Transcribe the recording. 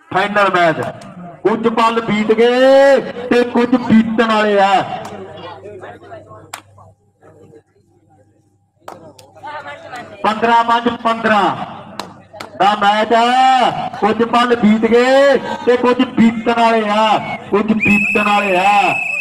Final match कुछ पल बीत गए ते कुछ बीतन वाले आ। 15-5-15 का मैच है। कुछ पल बीत गए ते कुछ बीतन वाले आ, कुछ बीतन वाले आ।